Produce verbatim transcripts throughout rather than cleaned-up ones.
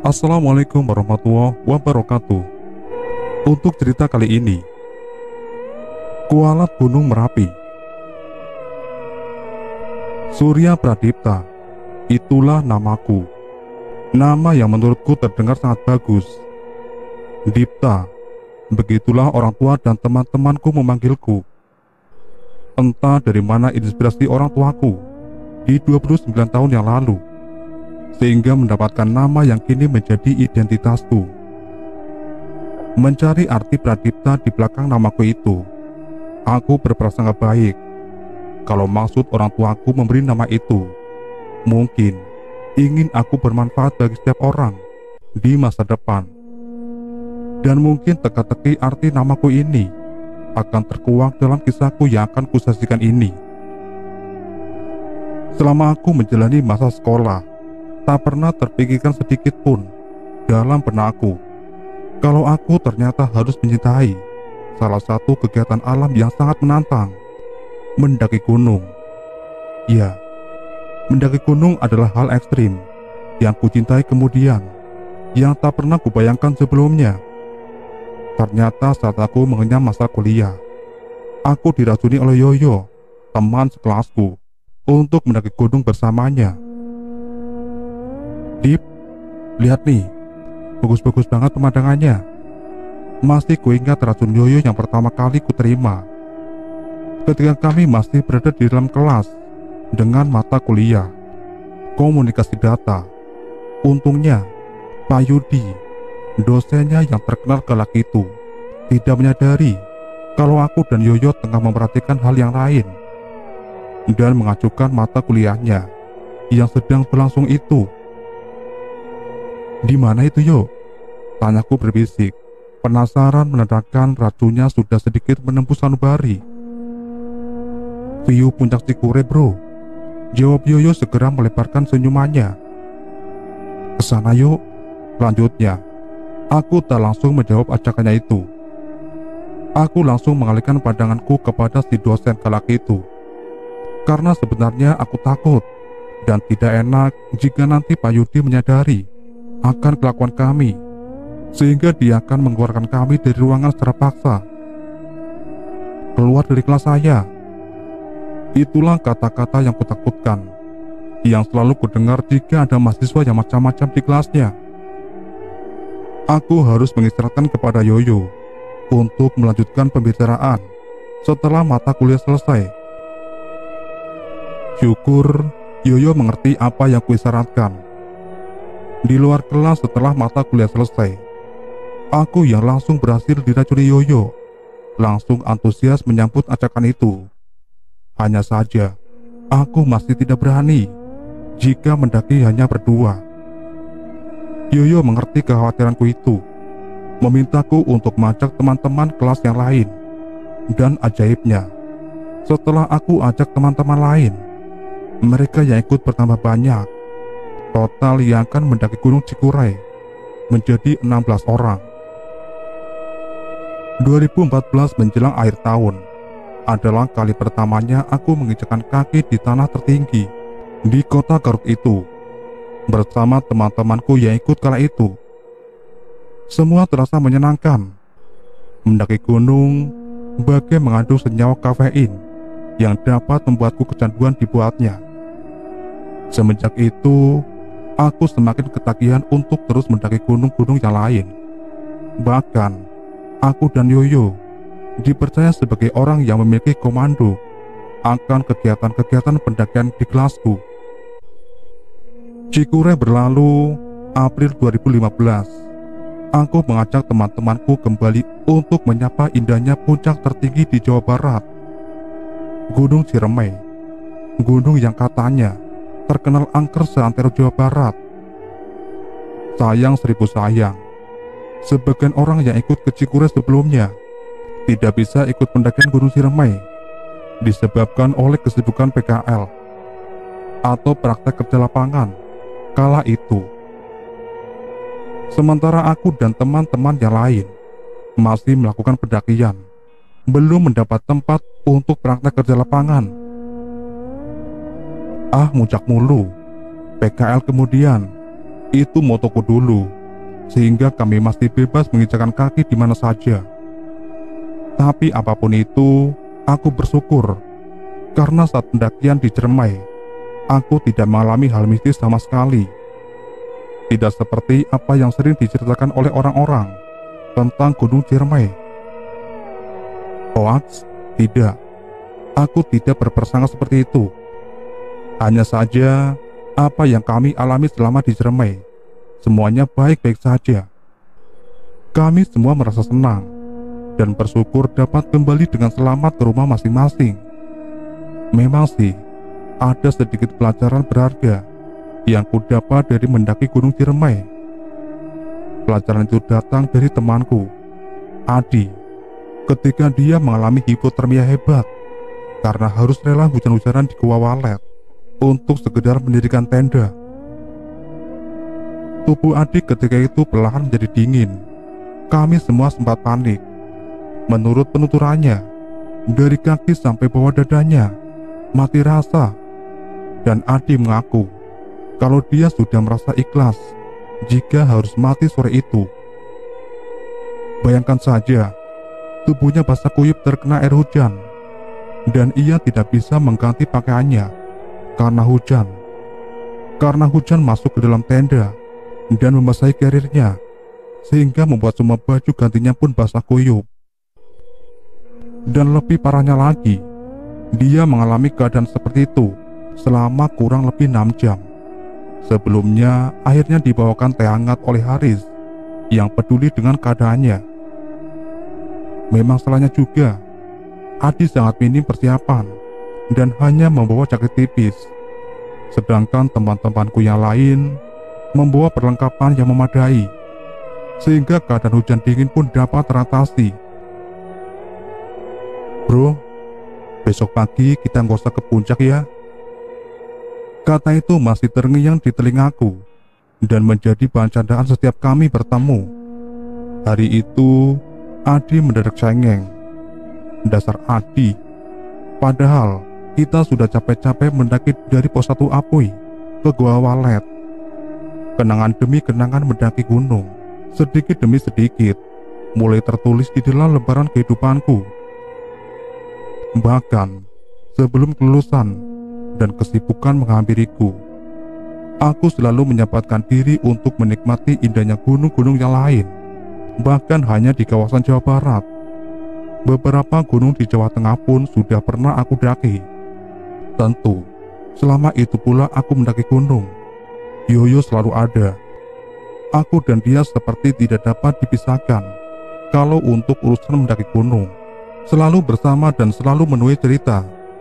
Assalamualaikum warahmatullahi wabarakatuh. Untuk cerita kali ini, Kualat Gunung Merapi. Surya Pradipta, itulah namaku. Nama yang menurutku terdengar sangat bagus. Dipta, begitulah orang tua dan teman-temanku memanggilku. Entah dari mana inspirasi orang tuaku di dua puluh sembilan tahun yang lalu, sehingga mendapatkan nama yang kini menjadi identitasku. Mencari arti Pradipta di belakang namaku itu, aku berprasangka baik kalau maksud orang tuaku memberi nama itu mungkin ingin aku bermanfaat bagi setiap orang di masa depan. Dan mungkin teka-teki arti namaku ini akan terkuak dalam kisahku yang akan kusajikan ini. Selama aku menjalani masa sekolah, tak pernah terpikirkan sedikit pun dalam benakku kalau aku ternyata harus mencintai salah satu kegiatan alam yang sangat menantang, mendaki gunung. Ya, mendaki gunung adalah hal ekstrim yang kucintai kemudian, yang tak pernah kubayangkan sebelumnya. Ternyata saat aku mengenyam masa kuliah, aku diracuni oleh Yoyo, teman sekelasku, untuk mendaki gunung bersamanya. Dip, lihat nih, bagus-bagus banget pemandangannya. Masih kuingat racun Yoyo yang pertama kali kuterima ketika kami masih berada di dalam kelas dengan mata kuliah komunikasi data. Untungnya Pak Yudi, dosennya yang terkenal galak itu, tidak menyadari kalau aku dan Yoyo tengah memperhatikan hal yang lain dan mengacukan mata kuliahnya yang sedang berlangsung itu. Di mana itu, Yo? Tanyaku berbisik, penasaran menandakan racunnya sudah sedikit menembus sanubari. View puncak Cikure, bro, jawab Yoyo segera melebarkan senyumannya. Kesana yuk, lanjutnya. Aku tak langsung menjawab ajakannya itu. Aku langsung mengalihkan pandanganku kepada si dosen galak itu, karena sebenarnya aku takut dan tidak enak jika nanti Pak Yudi menyadari akan kelakuan kami, sehingga dia akan mengeluarkan kami dari ruangan secara paksa. Keluar dari kelas saya. Itulah kata-kata yang kutakutkan, yang selalu kudengar jika ada mahasiswa yang macam-macam di kelasnya. Aku harus mengisyaratkan kepada Yoyo untuk melanjutkan pembicaraan setelah mata kuliah selesai. Syukur Yoyo mengerti apa yang kuisyaratkan. Di luar kelas setelah mata kuliah selesai, aku yang langsung berhasil diracuni Yoyo langsung antusias menyambut ajakan itu. Hanya saja, aku masih tidak berani jika mendaki hanya berdua. Yoyo mengerti kekhawatiranku itu, memintaku untuk mengajak teman-teman kelas yang lain. Dan ajaibnya, setelah aku ajak teman-teman lain, mereka yang ikut bertambah banyak. Total yang akan mendaki Gunung Cikuray menjadi enam belas orang. dua ribu empat belas menjelang akhir tahun adalah kali pertamanya aku menginjakkan kaki di tanah tertinggi di kota Garut itu bersama teman-temanku yang ikut kala itu. Semua terasa menyenangkan. Mendaki gunung bagai mengandung senyawa kafein yang dapat membuatku kecanduan dibuatnya. Semenjak itu, aku semakin ketagihan untuk terus mendaki gunung-gunung yang lain. Bahkan, aku dan Yoyo dipercaya sebagai orang yang memiliki komando akan kegiatan-kegiatan pendakian di kelasku. Cikure berlalu, April dua ribu lima belas. Aku mengajak teman-temanku kembali untuk menyapa indahnya puncak tertinggi di Jawa Barat, Gunung Ciremai. Gunung yang katanya terkenal angker seantero Jawa Barat. Sayang seribu sayang, sebagian orang yang ikut ke Cikure sebelumnya tidak bisa ikut pendakian Gunung Ciremai disebabkan oleh kesibukan P K L atau praktek kerja lapangan kala itu. Sementara aku dan teman-teman yang lain masih melakukan pendakian, belum mendapat tempat untuk praktek kerja lapangan. Ah, muncak mulu. P K L kemudian. Itu motoku dulu. sehingga kami masih bebas menginjakkan kaki di mana saja. Tapi apapun itu, aku bersyukur karena saat pendakian di Ciremai, aku tidak mengalami hal mistis sama sekali. Tidak seperti apa yang sering diceritakan oleh orang-orang tentang Gunung Ciremai. Hoaks? Tidak. Aku tidak berprasangka seperti itu. Hanya saja, apa yang kami alami selama di Ciremai, semuanya baik-baik saja. Kami semua merasa senang dan bersyukur dapat kembali dengan selamat ke rumah masing-masing. Memang sih, ada sedikit pelajaran berharga yang ku dapat dari mendaki Gunung Ciremai. Pelajaran itu datang dari temanku, Adi, ketika dia mengalami hipotermia hebat karena harus rela hujan-hujanan di Gua Walet untuk sekedar mendirikan tenda. Tubuh Adi ketika itu perlahan menjadi dingin. Kami semua sempat panik. Menurut penuturannya, dari kaki sampai bawah dadanya mati rasa, dan Adi mengaku kalau dia sudah merasa ikhlas jika harus mati sore itu. Bayangkan saja, tubuhnya basah kuyup terkena air hujan, dan ia tidak bisa mengganti pakaiannya karena hujan. Karena hujan masuk ke dalam tenda dan membasahi karirnya, sehingga membuat semua baju gantinya pun basah kuyup. Dan lebih parahnya lagi, dia mengalami keadaan seperti itu selama kurang lebih enam jam. Sebelumnya, akhirnya dibawakan teh hangat oleh Haris yang peduli dengan keadaannya. Memang salahnya juga, Adi sangat minim persiapan dan hanya membawa jaket tipis, sedangkan teman-temanku yang lain membawa perlengkapan yang memadai, sehingga keadaan hujan dingin pun dapat teratasi. Bro, besok pagi kita nggak usah ke puncak ya. Kata itu masih terngiang di telingaku dan menjadi bahan candaan setiap kami bertemu. Hari itu, Adi mendadak cengeng. Dasar Adi. Padahal kita sudah capek-capek mendaki dari pos satu Apui ke Gua Walet. Kenangan demi kenangan mendaki gunung, sedikit demi sedikit, mulai tertulis di dalam lembaran kehidupanku. Bahkan sebelum kelulusan dan kesibukan menghampiriku, aku selalu menyempatkan diri untuk menikmati indahnya gunung-gunung yang lain, bahkan hanya di kawasan Jawa Barat. Beberapa gunung di Jawa Tengah pun sudah pernah aku daki. Tentu, selama itu pula aku mendaki gunung, Yoyo selalu ada. Aku dan dia seperti tidak dapat dipisahkan. Kalau untuk urusan mendaki gunung, selalu bersama dan selalu menuai cerita.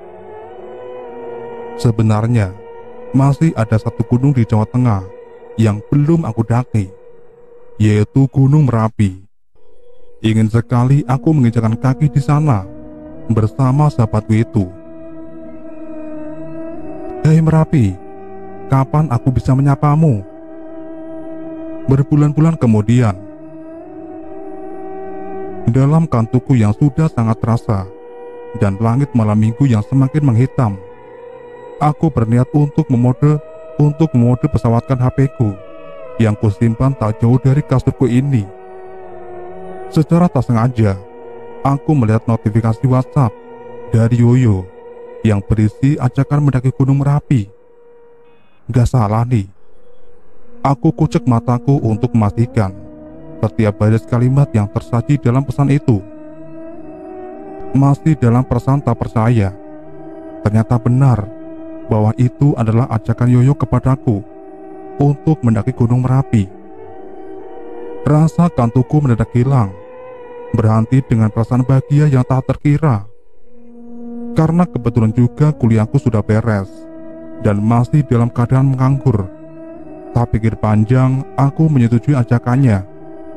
Sebenarnya, masih ada satu gunung di Jawa Tengah yang belum aku daki, yaitu Gunung Merapi. Ingin sekali aku menginjakkan kaki di sana bersama sahabatku itu. Hei Merapi, kapan aku bisa menyapamu? Berbulan-bulan kemudian, dalam kantukku yang sudah sangat terasa dan langit malam minggu yang semakin menghitam, aku berniat untuk memode untuk memode pesawatkan H P-ku yang kusimpan tak jauh dari kasurku ini. Secara tak sengaja, aku melihat notifikasi WhatsApp dari Yoyo yang berisi ajakan mendaki Gunung Merapi. Gak salah nih. Aku kucek mataku untuk memastikan setiap baris kalimat yang tersaji dalam pesan itu. Masih dalam perasaan tak percaya, ternyata benar bahwa itu adalah ajakan Yoyo kepadaku untuk mendaki Gunung Merapi. Rasa kantukku mendadak hilang, berhenti dengan perasaan bahagia yang tak terkira. Karena kebetulan juga kuliahku sudah beres dan masih dalam keadaan menganggur. Tak pikir panjang, aku menyetujui ajakannya.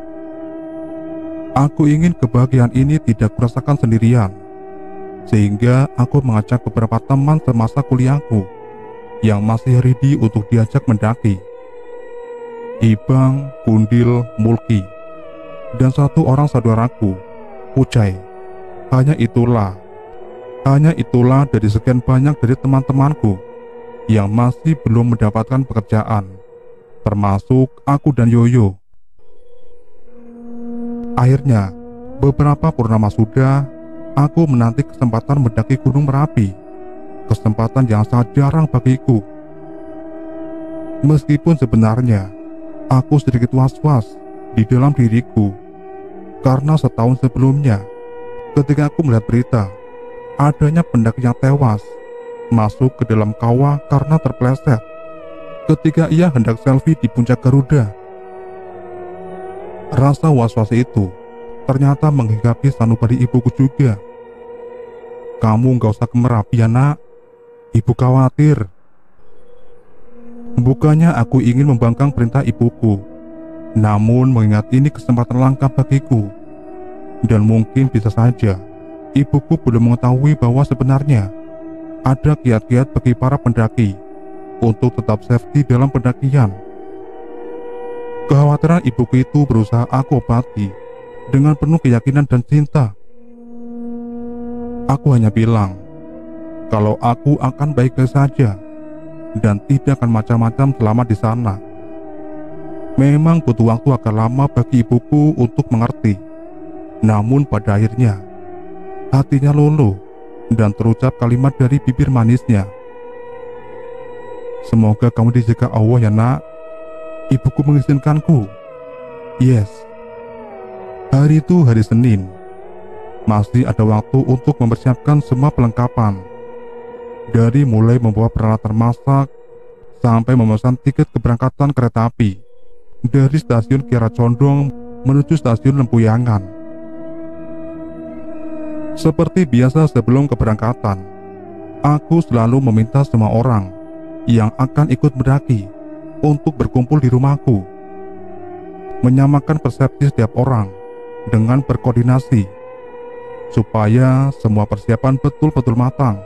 Aku ingin kebahagiaan ini tidak kurasakan sendirian, sehingga aku mengajak beberapa teman semasa kuliahku yang masih ready untuk diajak mendaki. Ibang, Kundil, Mulki, dan satu orang saudaraku, Ucai. Hanya itulah, hanya itulah dari sekian banyak dari teman-temanku yang masih belum mendapatkan pekerjaan, termasuk aku dan Yoyo. Akhirnya, beberapa purnama sudah, aku menanti kesempatan mendaki Gunung Merapi. Kesempatan yang sangat jarang bagiku. Meskipun sebenarnya, aku sedikit was-was di dalam diriku. Karena setahun sebelumnya, ketika aku melihat berita, adanya pendaki yang tewas, masuk ke dalam kawah karena terpeleset, ketika ia hendak selfie di puncak Garuda. Rasa was-was itu ternyata menghinggapi sanubari ibuku juga. "Kamu gak usah ke Merapi ya nak, ibu khawatir." Bukannya aku ingin membangkang perintah ibuku, namun mengingat ini kesempatan langka bagiku. Dan mungkin bisa saja ibuku belum mengetahui bahwa sebenarnya ada kiat-kiat bagi para pendaki untuk tetap safety dalam pendakian. Kekhawatiran ibuku itu berusaha aku obati dengan penuh keyakinan dan cinta. Aku hanya bilang kalau aku akan baik-baik saja dan tidak akan macam-macam selama di sana. Memang butuh waktu agak lama bagi ibuku untuk mengerti. Namun pada akhirnya hatinya luluh dan terucap kalimat dari bibir manisnya. "Semoga kamu dijaga Allah ya nak." Ibuku mengizinkanku. Yes. Hari itu hari Senin. Masih ada waktu untuk mempersiapkan semua perlengkapan. Dari mulai membawa peralatan masak sampai memesan tiket keberangkatan kereta api dari stasiun Kiara Condong menuju stasiun Lempuyangan. Seperti biasa sebelum keberangkatan, aku selalu meminta semua orang yang akan ikut mendaki untuk berkumpul di rumahku, menyamakan persepsi setiap orang dengan berkoordinasi supaya semua persiapan betul-betul matang.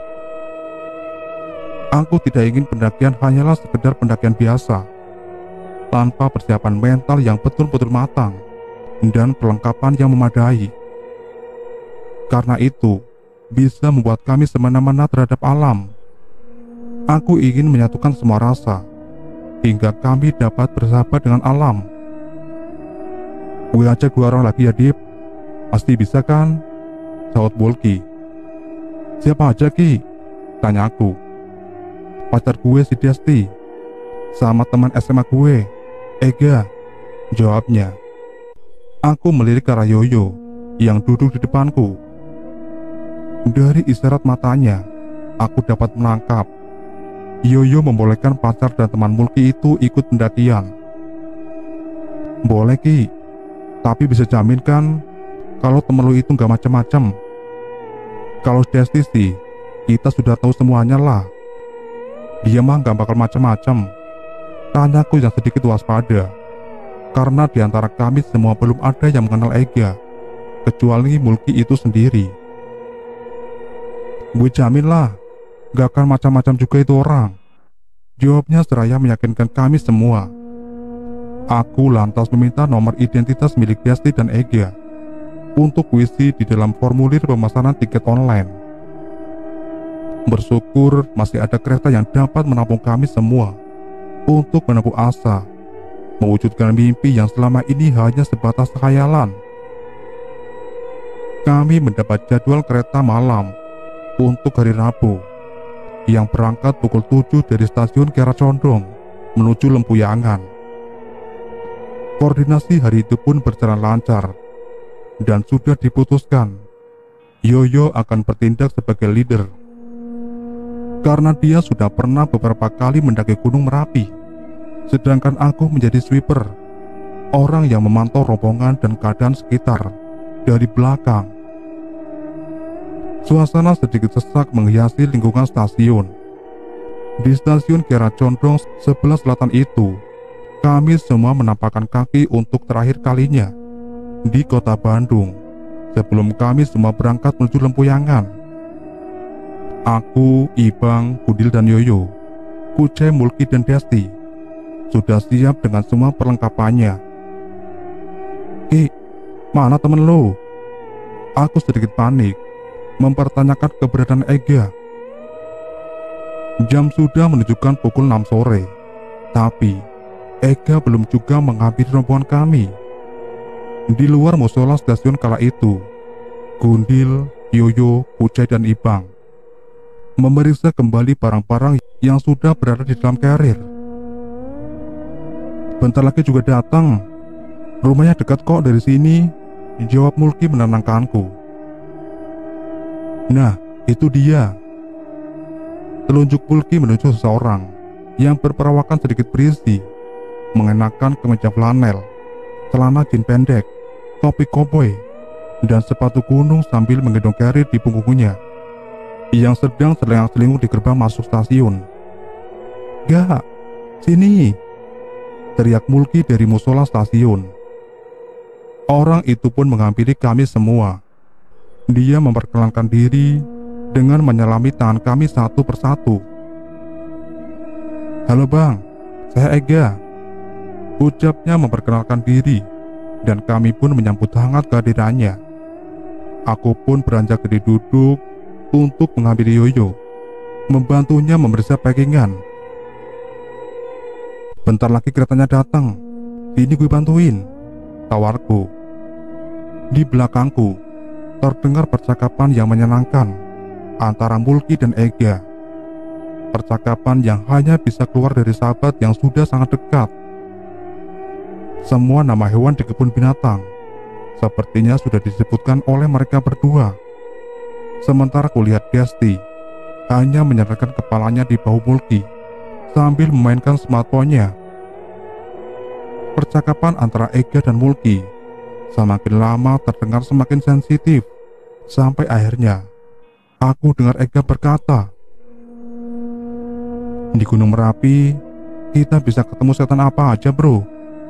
Aku tidak ingin pendakian hanyalah sekedar pendakian biasa, tanpa persiapan mental yang betul-betul matang dan perlengkapan yang memadai. Karena itu, bisa membuat kami semena-mena terhadap alam. Aku ingin menyatukan semua rasa, hingga kami dapat bersahabat dengan alam. "Gue ajak dua orang lagi ya, Dip. Pasti bisa kan?" sahut Bulky. "Siapa aja, Ki?" tanyaku. "Pacar gue si Desti, sama teman S M A gue, Ega," jawabnya. Aku melirik ke arah Yoyo yang duduk di depanku. Dari isyarat matanya, aku dapat menangkap Yoyo membolehkan pacar dan teman Mulki itu ikut pendakian. "Boleh Ki, tapi bisa jamin kan kalau temen lu itu gak macam-macam?" "Kalau Desti sih, kita sudah tahu semuanya lah. Dia mah gak bakal macam-macam," tanyaku yang sedikit waspada. Karena diantara kami semua belum ada yang mengenal Ega, kecuali Mulki itu sendiri. "Gue jamin lah, gak akan macam-macam juga itu orang," jawabnya seraya meyakinkan kami semua. Aku lantas meminta nomor identitas milik Desti dan Ega untuk isi di dalam formulir pemesanan tiket online. Bersyukur masih ada kereta yang dapat menampung kami semua untuk menempuh asa, mewujudkan mimpi yang selama ini hanya sebatas khayalan. Kami mendapat jadwal kereta malam untuk hari Rabu yang berangkat pukul tujuh dari stasiun Kiara Condong menuju Lempuyangan. Koordinasi hari itu pun berjalan lancar dan sudah diputuskan Yoyo akan bertindak sebagai leader karena dia sudah pernah beberapa kali mendaki Gunung Merapi, sedangkan aku menjadi sweeper, orang yang memantau rombongan dan keadaan sekitar dari belakang. Suasana sedikit sesak menghiasi lingkungan stasiun. Di stasiun Kiara Condong sebelah selatan itu, kami semua menampakkan kaki untuk terakhir kalinya di kota Bandung sebelum kami semua berangkat menuju Lempuyangan. Aku, Ibang, Kudil dan Yoyo, Kucai, Mulki dan Desti sudah siap dengan semua perlengkapannya. "Ki, mana temen lo?" Aku sedikit panik mempertanyakan keberadaan Ega. Jam sudah menunjukkan pukul enam sore, tapi Ega belum juga menghampiri rombongan kami. Di luar musola stasiun kala itu, Gundil, Yoyo, Kucai, dan Ibang memeriksa kembali barang-barang yang sudah berada di dalam carrier. Bentar lagi juga datang. Rumahnya dekat kok dari sini, jawab Mulki menenangkanku. Nah, itu dia. Telunjuk Mulki menuju seseorang yang berperawakan sedikit berisi, mengenakan kemeja flanel, celana jin pendek, topi koboi, dan sepatu gunung sambil menggendong carrier di punggungnya yang sedang selengang-selingung di gerbang masuk stasiun. "Gak, sini!" teriak Mulki dari musola stasiun. Orang itu pun menghampiri kami semua. Dia memperkenalkan diri dengan menyelami tangan kami satu persatu. "Halo bang, saya Ega," ucapnya memperkenalkan diri, dan kami pun menyambut hangat kehadirannya. Aku pun beranjak dari duduk untuk menghampiri Yoyo, membantunya memeriksa packingan. "Bentar lagi keretanya datang, sini gue bantuin," tawarku. Di belakangku terdengar percakapan yang menyenangkan antara Mulki dan Ega. Percakapan yang hanya bisa keluar dari sahabat yang sudah sangat dekat. Semua nama hewan di kebun binatang sepertinya sudah disebutkan oleh mereka berdua. Sementara kulihat Desti hanya menyerahkan kepalanya di bahu Mulki sambil memainkan smartphone-nya. Percakapan antara Ega dan Mulki semakin lama terdengar semakin sensitif, sampai akhirnya aku dengar Ega berkata, "Di Gunung Merapi kita bisa ketemu setan apa aja bro."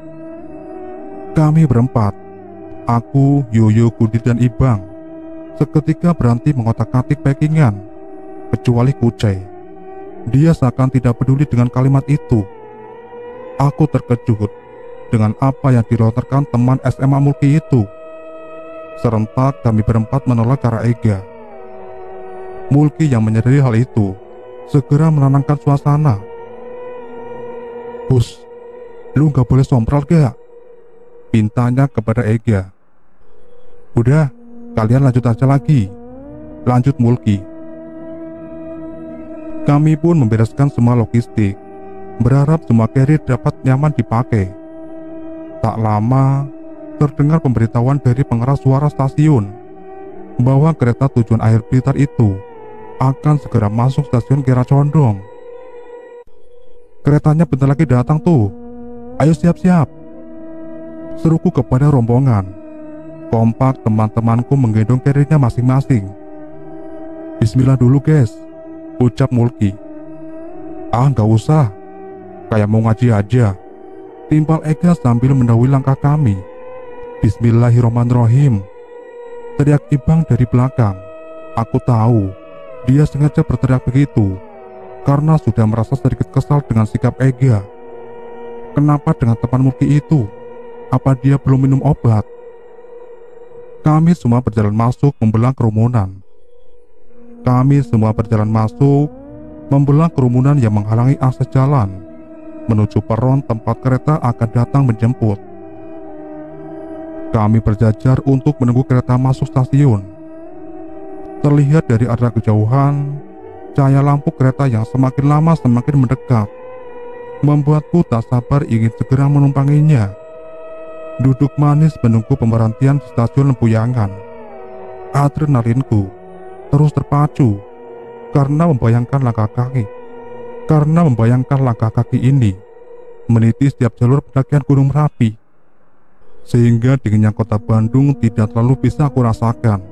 Kami berempat, aku, Yoyo, Gundil, dan Ibang, seketika berhenti mengotak-atik packingan, kecuali Kucai. Dia seakan tidak peduli dengan kalimat itu. Aku terkejut dengan apa yang dilontarkan teman S M A Mulki itu. Serentak kami berempat menolak ke arah Ega. Mulki yang menyadari hal itu segera menenangkan suasana. "Bus, lu gak boleh sompral gak?" pintanya kepada Ega. "Udah, kalian lanjut aja lagi," lanjut Mulki. Kami pun membereskan semua logistik, berharap semua carrier dapat nyaman dipakai. Tak lama, terdengar pemberitahuan dari pengeras suara stasiun bahwa kereta tujuan akhir Blitar itu akan segera masuk stasiun Kiara Condong. "Keretanya bentar lagi datang tuh, ayo siap-siap," seruku kepada rombongan. Kompak teman-temanku menggendong carriernya masing-masing. "Bismillah dulu guys," ucap Mulki. "Ah nggak usah, kayak mau ngaji aja," timpal Ega sambil mendahului langkah kami. "Bismillahirrahmanirrahim," teriak Ibang dari belakang. Aku tahu dia sengaja berteriak begitu karena sudah merasa sedikit kesal dengan sikap Ega. Kenapa dengan teman Mulki itu? Apa dia belum minum obat? Kami semua berjalan masuk membelah kerumunan. Kami semua berjalan masuk membelah kerumunan yang menghalangi akses jalan menuju peron tempat kereta akan datang menjemput. Kami berjajar untuk menunggu kereta masuk stasiun. Terlihat dari arah kejauhan, cahaya lampu kereta yang semakin lama semakin mendekat, membuatku tak sabar ingin segera menumpanginya. Duduk manis menunggu pemberhentian di stasiun Lempuyangan. Adrenalinku terus terpacu karena membayangkan langkah kaki. Karena membayangkan langkah kaki ini meniti setiap jalur pendakian Gunung Merapi, sehingga dinginnya kota Bandung tidak terlalu bisa aku rasakan.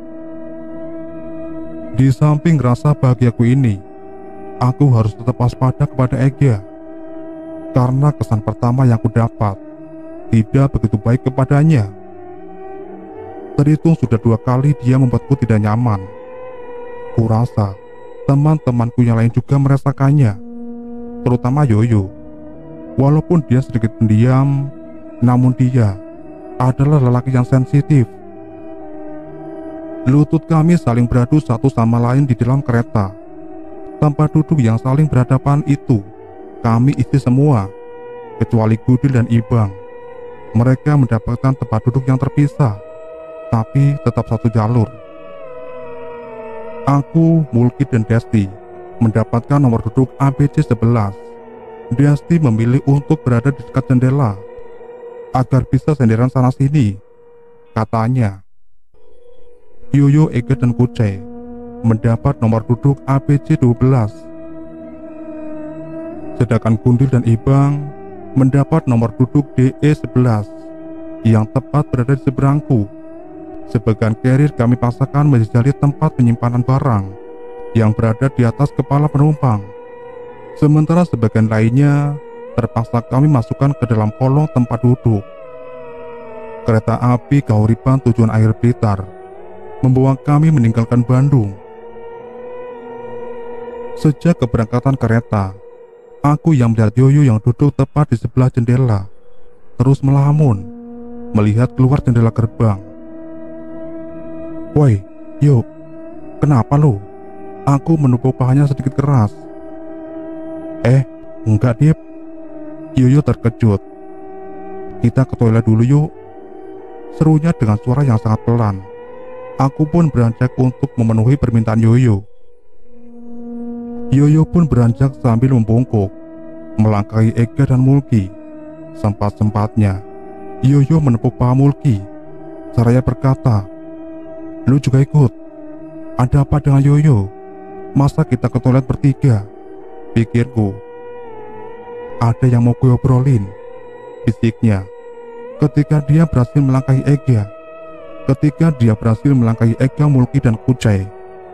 Di samping rasa bahagiaku ini, aku harus tetap waspada kepada Ega, karena kesan pertama yang aku dapat tidak begitu baik kepadanya. Terhitung sudah dua kali dia membuatku tidak nyaman. Kurasa teman-temanku yang lain juga merasakannya, terutama Yoyo. Walaupun dia sedikit pendiam, namun dia adalah lelaki yang sensitif. Lutut kami saling beradu satu sama lain di dalam kereta. Tempat duduk yang saling berhadapan itu kami isi semua, kecuali Gundil dan Ibang. Mereka mendapatkan tempat duduk yang terpisah, tapi tetap satu jalur. Aku, Mulki, dan Desti mendapatkan nomor duduk A B C sebelas. Desti memilih untuk berada di dekat jendela agar bisa senderan sana-sini, katanya. Yoyo, Ega, dan Kucai mendapat nomor duduk A B C dua belas. Sedangkan Gundil dan Ibang mendapat nomor duduk D E sebelas yang tepat berada di seberangku. Sebagian carrier kami paksakan menjajali tempat penyimpanan barang yang berada di atas kepala penumpang. Sementara sebagian lainnya terpaksa kami masukkan ke dalam kolong tempat duduk. Kereta api Kahuripan tujuan akhir Blitar membawa kami meninggalkan Bandung. Sejak keberangkatan kereta, aku yang melihat Yoyo yang duduk tepat di sebelah jendela terus melamun melihat keluar jendela gerbang. "Woi, Yo, kenapa lo?" Aku menepuk pahanya sedikit keras. "Eh, enggak, Dip." Yoyo terkejut. "Kita ke toilet dulu yuk," serunya dengan suara yang sangat pelan. Aku pun beranjak untuk memenuhi permintaan Yoyo. Yoyo pun beranjak sambil membungkuk, melangkahi Ega dan Mulki. Sempat-sempatnya Yoyo menepuk paha Mulki. Seraya berkata, "Lu juga ikut? Ada apa dengan Yoyo? Masa kita ke toilet bertiga?" Pikirku. "Ada yang mau gue obrolin," bisiknya ketika dia berhasil melangkahi Ega. Ketika dia berhasil melangkahi Ega, Mulki, dan Kucai.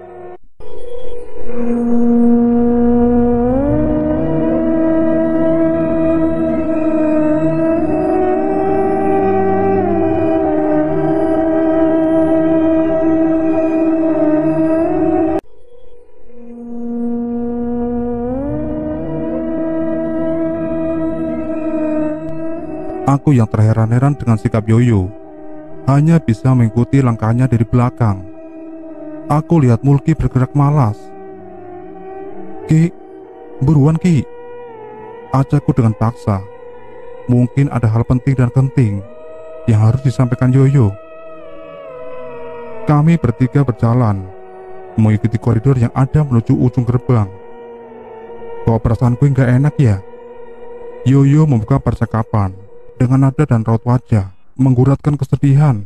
Aku yang terheran-heran dengan sikap Yoyo hanya bisa mengikuti langkahnya dari belakang. Aku lihat Mulki bergerak malas. "Ki, buruan Ki," ajakku dengan paksa. Mungkin ada hal penting dan genting yang harus disampaikan Yoyo. Kami bertiga berjalan mengikuti koridor yang ada menuju ujung gerbang. "Kok perasaan gue gak enak ya?" Yoyo membuka percakapan dengan nada dan raut wajah mengguratkan kesedihan.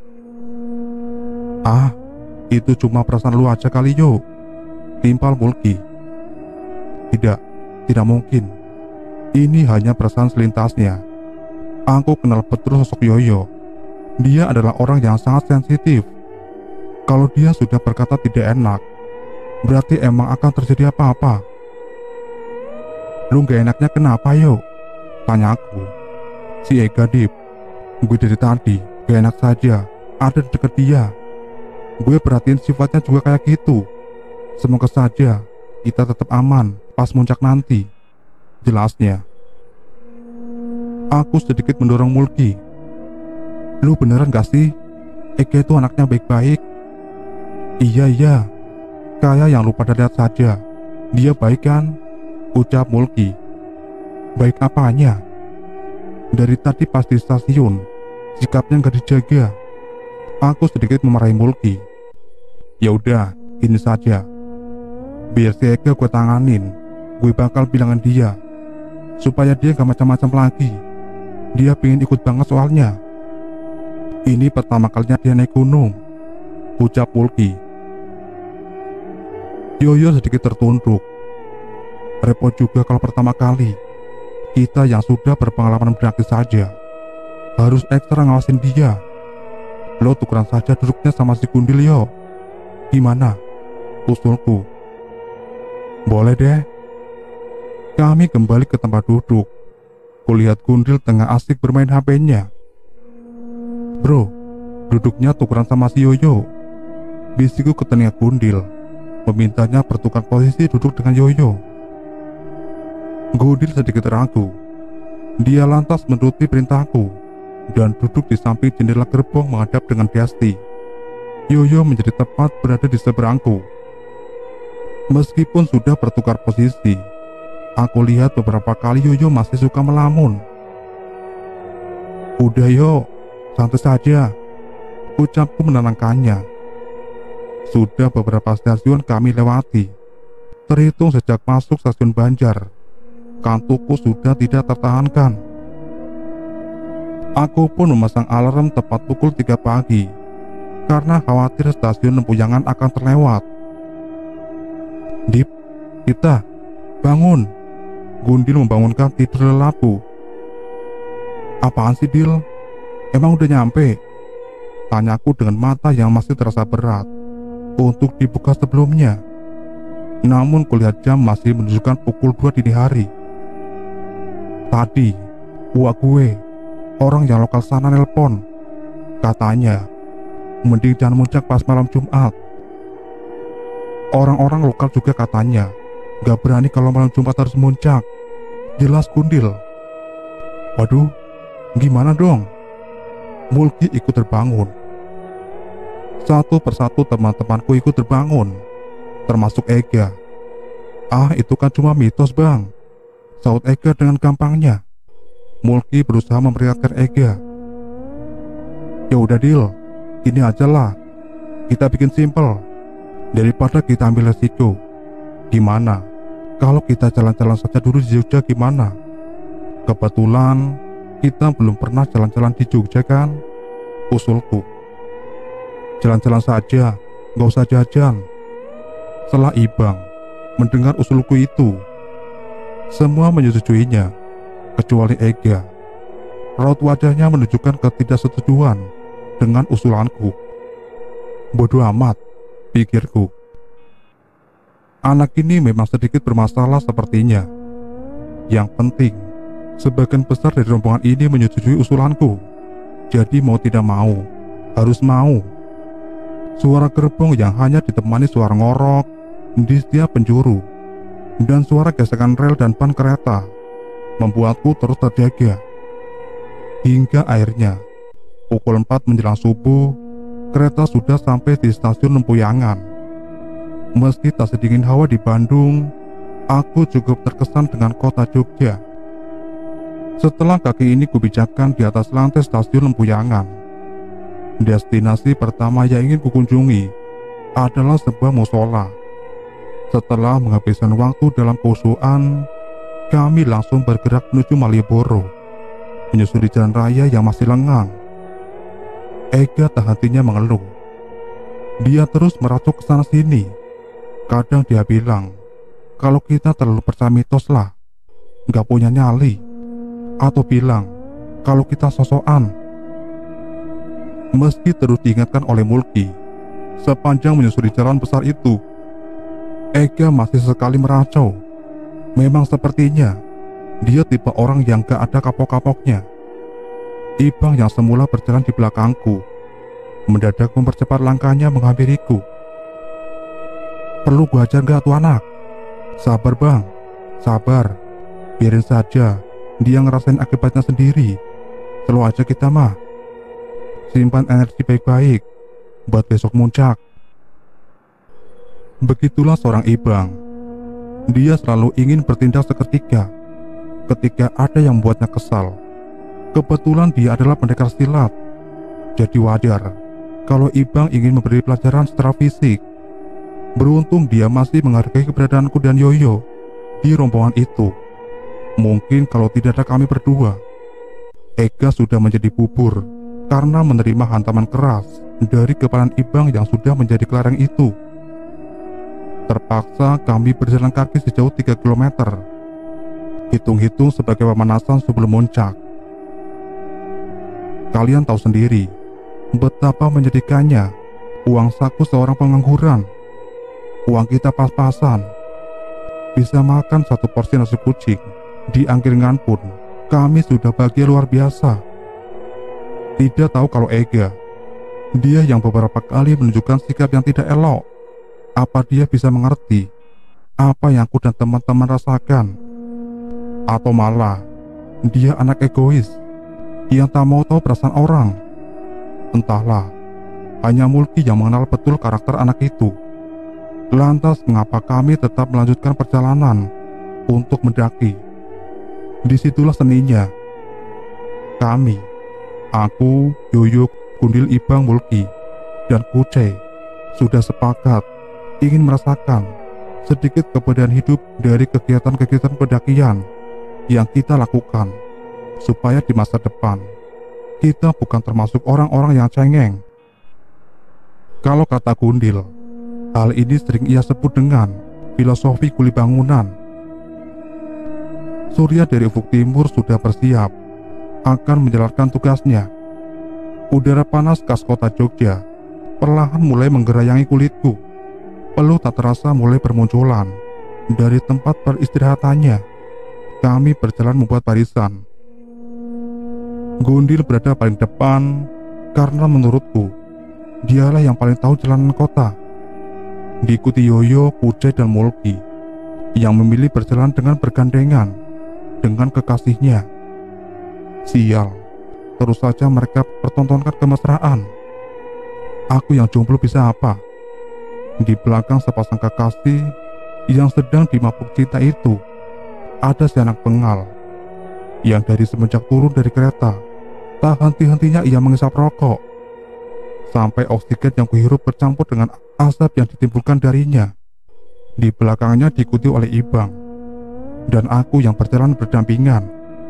"Ah, itu cuma perasaan lu aja kali, Yo," timpal Mulki. Tidak, tidak mungkin. Ini hanya perasaan selintasnya. Aku kenal betul sosok Yoyo. Dia adalah orang yang sangat sensitif. Kalau dia sudah berkata tidak enak, berarti emang akan terjadi apa-apa. "Lu gak enaknya kenapa, Yo?" tanya aku. "Si Ega, Dip. Gue dari tadi gak enak saja ada di dekat dia. Gue perhatiin sifatnya juga kayak gitu. Semoga saja kita tetap aman pas muncak nanti," jelasnya. Aku sedikit mendorong Mulki. "Lu beneran gak sih? Ega itu anaknya baik-baik." "Iya iya, kayak yang lu pada lihat saja. Dia baik kan?" ucap Mulki. "Baik apanya? Dari tadi pas di stasiun sikapnya gak dijaga." Aku sedikit memarahi Mulki. "Ya udah, ini saja. Biar si Ega gue tanganin. Gue bakal bilangin dia supaya dia gak macam-macam lagi. Dia pengen ikut banget soalnya. Ini pertama kalinya dia naik gunung," ucap Mulki. Yoyo sedikit tertunduk. Repot juga kalau pertama kali. Kita yang sudah berpengalaman beraksi saja harus ekstra ngawasin dia. Lo tukeran saja duduknya sama si Gundil, Yo. Gimana? Usulku. "Boleh deh." Kami kembali ke tempat duduk. Kulihat Gundil tengah asik bermain H P-nya. "Bro, duduknya tukeran sama si Yoyo," bisikku ke telinga Gundil, memintanya bertukar posisi duduk dengan Yoyo. Gundil sedikit ragu. Dia lantas menuruti perintahku dan duduk di samping jendela gerbong menghadap dengan Desti. Yoyo menjadi tepat berada di seberangku. Meskipun sudah bertukar posisi, aku lihat beberapa kali Yoyo masih suka melamun. Udah yuk, santai saja, ucapku menenangkannya. Sudah beberapa stasiun kami lewati. Terhitung sejak masuk stasiun Banjar, kantukku sudah tidak tertahankan. Aku pun memasang alarm tepat pukul tiga pagi karena khawatir stasiun Lempuyangan akan terlewat. Dip, kita, bangun. Gundil membangunkan tidur lelapu. Apaan sih, Dil? Emang udah nyampe? Tanyaku dengan mata yang masih terasa berat untuk dibuka sebelumnya. Namun kulihat jam masih menunjukkan pukul dua dini hari. Tadi, uak gue, orang yang lokal sana nelpon. Katanya, mending jangan muncak pas malam Jumat. Orang-orang lokal juga katanya gak berani kalau malam Jumat harus muncak. Jelas Gundil. Waduh, gimana dong? Mulki ikut terbangun. Satu persatu teman-temanku ikut terbangun, termasuk Ega. Ah, itu kan cuma mitos, Bang, saut Ega dengan gampangnya. Mulki berusaha memperingatkan Ega. Ya udah, Dil, gini aja lah, kita bikin simpel daripada kita ambil resiko. Gimana kalau kita jalan-jalan saja dulu di Jogja, gimana? Kebetulan kita belum pernah jalan-jalan di Jogja kan? Usulku. Jalan-jalan saja, gak usah jajan. Setelah Ibang mendengar usulku itu, semua menyetujuinya kecuali Ega. Raut wajahnya menunjukkan ketidaksetujuan dengan usulanku. Bodoh amat, pikirku. Anak ini memang sedikit bermasalah sepertinya. Yang penting, sebagian besar dari rombongan ini menyetujui usulanku. Jadi mau tidak mau, harus mau. Suara gerbong yang hanya ditemani suara ngorok di setiap penjuru dan suara gesekan rel dan ban kereta membuatku terus terjaga. Hingga akhirnya pukul empat menjelang subuh, kereta sudah sampai di stasiun Lempuyangan. Meski tak sedingin hawa di Bandung, aku cukup terkesan dengan kota Jogja. Setelah kaki ini kubijakkan di atas lantai stasiun Lempuyangan, destinasi pertama yang ingin kukunjungi adalah sebuah musola. Setelah menghabiskan waktu dalam khusyuan, kami langsung bergerak menuju Malioboro, menyusuri jalan raya yang masih lengang. Ega tak hentinya mengeluh. Dia terus meracuk ke sana sini. Kadang dia bilang, kalau kita terlalu percaya mitos lah, gak punya nyali. Atau bilang, kalau kita sosokan. Meski terus diingatkan oleh Mulki, sepanjang menyusuri jalan besar itu, Ega masih sekali meracau. Memang sepertinya dia tipe orang yang gak ada kapok-kapoknya. Ibang yang semula berjalan di belakangku mendadak mempercepat langkahnya menghampiriku. Perlu gua ajar gak tuh anak? Sabar, Bang, sabar. Biarin saja dia ngerasain akibatnya sendiri. Selalu aja kita mah. Simpan energi baik-baik buat besok muncak. Begitulah seorang Ibang. Dia selalu ingin bertindak seketika ketika ada yang membuatnya kesal. Kebetulan dia adalah pendekar silat, jadi wajar kalau Ibang ingin memberi pelajaran secara fisik. Beruntung dia masih menghargai keberadaanku dan Yoyo di rombongan itu. Mungkin kalau tidak ada kami berdua, Ega sudah menjadi bubur karena menerima hantaman keras dari kepalan Ibang yang sudah menjadi kelereng itu. Terpaksa kami berjalan kaki sejauh tiga kilometer. Hitung-hitung sebagai pemanasan sebelum muncak. Kalian tahu sendiri betapa menyedihkannya uang saku seorang pengangguran. Uang kita pas-pasan. Bisa makan satu porsi nasi kucing di angkringan pun kami sudah bahagia luar biasa. Tidak tahu kalau Ega, dia yang beberapa kali menunjukkan sikap yang tidak elok. Apa dia bisa mengerti apa yang aku dan teman-teman rasakan? Atau malah dia anak egois yang tak mau tahu perasaan orang? Entahlah, hanya Mulki yang mengenal betul karakter anak itu. Lantas mengapa kami tetap melanjutkan perjalanan untuk mendaki? Disitulah seninya. Kami Aku, Yoyo, Gundil, Ibang, Mulki, dan Kucai sudah sepakat ingin merasakan sedikit kemudahan hidup dari kegiatan-kegiatan pendakian yang kita lakukan, supaya di masa depan kita bukan termasuk orang-orang yang cengeng. Kalau kata Gundil, hal ini sering ia sebut dengan filosofi kuli bangunan. Surya dari ufuk timur sudah bersiap akan menjalankan tugasnya. Udara panas khas kota Jogja perlahan mulai menggerayangi kulitku. Peluh tak terasa mulai bermunculan dari tempat peristirahatannya. Kami berjalan membuat barisan. Gundil berada paling depan karena menurutku dialah yang paling tahu jalanan kota. Diikuti Yoyo, Kucai, dan Mulki yang memilih berjalan dengan bergandengan dengan kekasihnya. Sial, terus saja mereka pertontonkan kemesraan. Aku yang jomblo bisa apa? Di belakang sepasang kekasih yang sedang dimabuk cinta itu, ada si anak bengal yang dari semenjak turun dari kereta tak henti-hentinya ia mengisap rokok, sampai oksigen yang kuhirup bercampur dengan asap yang ditimbulkan darinya. Di belakangnya diikuti oleh Ibang dan aku yang berjalan berdampingan.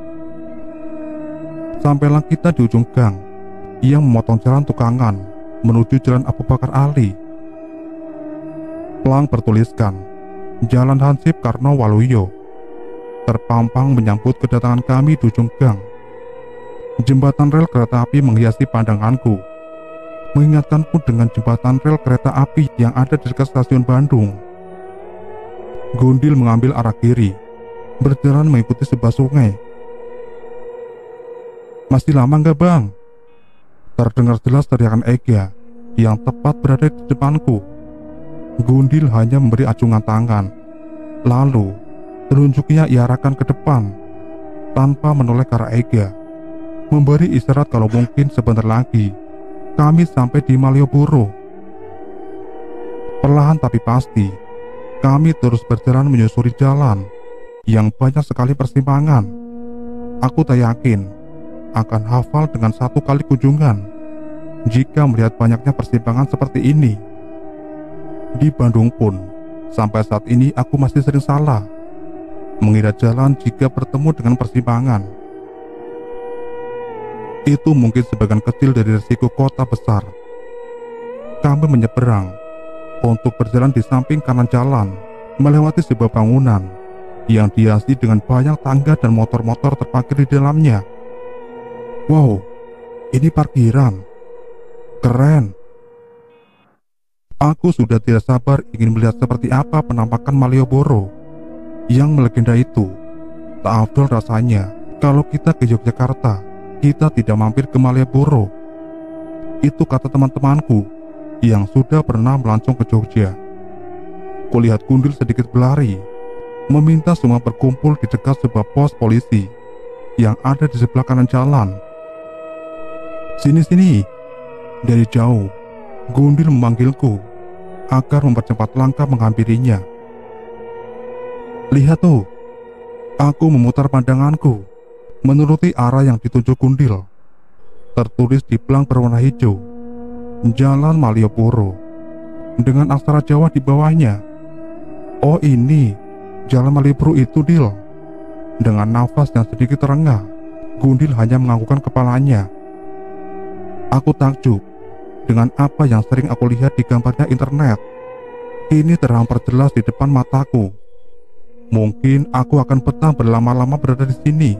Sampailah kita di ujung gang yang memotong jalan Tukangan menuju jalan Abu Bakar Ali. Pelang bertuliskan Jalan Hansip Karno Waluyo terpampang menyambut kedatangan kami di ujung gang. Jembatan rel kereta api menghiasi pandanganku, mengingatkanku dengan jembatan rel kereta api yang ada di dekat stasiun Bandung. Gundil mengambil arah kiri, berjalan mengikuti sebuah sungai. Masih lama nggak bang? Terdengar jelas teriakan Ega yang tepat berada di depanku. Gundil hanya memberi acungan tangan, lalu telunjuknya ia arahkan ke depan tanpa menoleh ke arah Ega, memberi isyarat kalau mungkin sebentar lagi kami sampai di Malioboro. Perlahan tapi pasti kami terus berjalan menyusuri jalan yang banyak sekali persimpangan. Aku tak yakin akan hafal dengan satu kali kunjungan jika melihat banyaknya persimpangan seperti ini. Di Bandung pun sampai saat ini aku masih sering salah mengira jalan jika bertemu dengan persimpangan. Itu mungkin sebagian kecil dari risiko kota besar. Kami menyeberang untuk berjalan di samping kanan jalan, melewati sebuah bangunan yang dihiasi dengan banyak tangga dan motor-motor terparkir di dalamnya. Wow, ini parkiran. Keren. Aku sudah tidak sabar ingin melihat seperti apa penampakan Malioboro yang melegenda itu. Tak afdol rasanya kalau kita ke Yogyakarta, kita tidak mampir ke Malioboro. Itu kata teman-temanku yang sudah pernah melancong ke Jogja. Kulihat Gundil sedikit berlari, meminta semua berkumpul di dekat sebuah pos polisi yang ada di sebelah kanan jalan. Sini-sini. Dari jauh, Gundil memanggilku agar mempercepat langkah menghampirinya. Lihat tuh, aku memutar pandanganku menuruti arah yang ditunjuk Gundil. Tertulis di pelang berwarna hijau, Jalan Malioboro, dengan aksara Jawa di bawahnya. Oh ini, Jalan Malioboro itu, Dil. Dengan nafas yang sedikit terengah, Gundil hanya menganggukkan kepalanya. Aku takjub dengan apa yang sering aku lihat di gambarnya internet. Ini terhampar jelas di depan mataku. Mungkin aku akan betah berlama-lama berada di sini.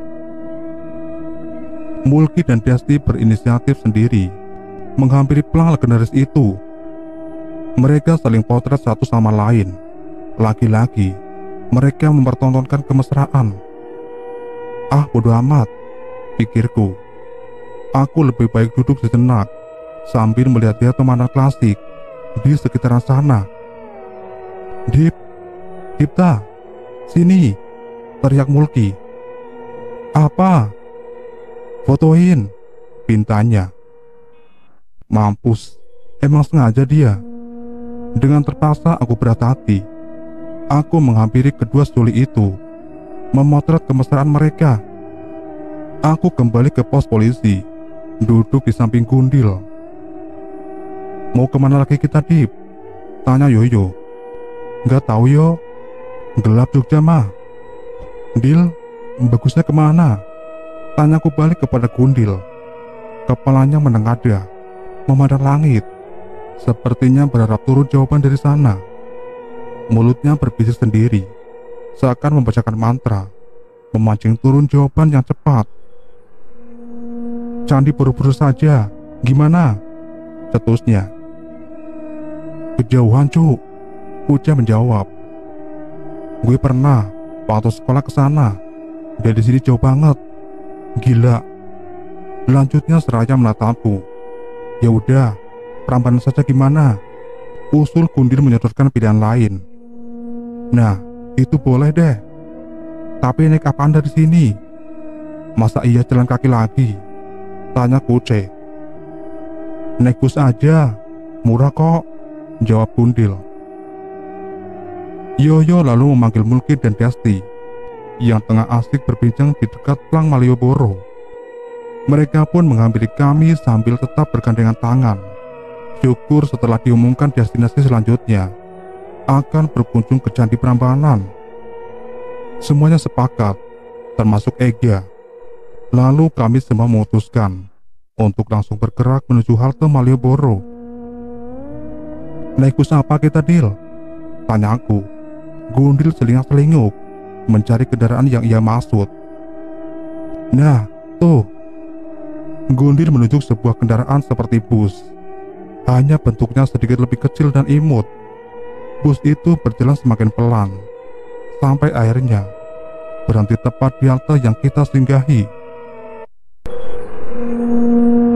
Mulki dan Desti berinisiatif sendiri menghampiri pelang legendaris itu. Mereka saling potret satu sama lain. Lagi-lagi mereka mempertontonkan kemesraan. Ah, bodoh amat, pikirku. Aku lebih baik duduk sejenak sambil melihat-lihat pemandangan klasik di sekitaran sana. Dip, Dipta, sini, teriak Mulki. Apa? Fotoin, pintanya. Mampus, emang sengaja dia. Dengan terpaksa aku berat hati. Aku menghampiri kedua suli itu, memotret kemesraan mereka. Aku kembali ke pos polisi duduk di samping Gundil. "Mau kemana lagi kita, Dip?" tanya Yoyo. "Nggak tahu yo, gelap Jogja mah." "Dil, bagusnya kemana?" tanyaku balik kepada Gundil. Kepalanya menengadah, memandang langit, sepertinya berharap turun jawaban dari sana. Mulutnya berbisik sendiri, seakan membacakan mantra, memancing turun jawaban yang cepat. "Candi Borobudur saja, gimana?" cetusnya. "Kejauhan cu," Uca menjawab. "Gue pernah waktu sekolah ke sana. Dari sini jauh banget. Gila." Lanjutnya seraya menatapku. "Ya udah, Prambanan saja gimana?" usul Gundil menyodorkan pilihan lain. "Nah, itu boleh deh. Tapi naik apaan dari sini? Masa iya jalan kaki lagi?" tanya Kuce. "Naik bus aja, murah kok," jawab Gundil. Yoyo lalu memanggil Mulki dan Desti yang tengah asik berbincang di dekat Plang Malioboro. Mereka pun menghampiri kami sambil tetap bergandengan tangan. Syukur setelah diumumkan destinasi selanjutnya akan berkunjung ke Candi Prambanan. Semuanya sepakat, termasuk Ega. Lalu kami semua memutuskan untuk langsung bergerak menuju halte Malioboro. "Naik bus apa kita, Dil?" tanya aku. Gundil selingak-selinguk mencari kendaraan yang ia maksud. "Nah, tuh." Gundil menunjuk sebuah kendaraan seperti bus, hanya bentuknya sedikit lebih kecil dan imut. Bus itu berjalan semakin pelan, sampai akhirnya berhenti tepat di halte yang kita singgahi.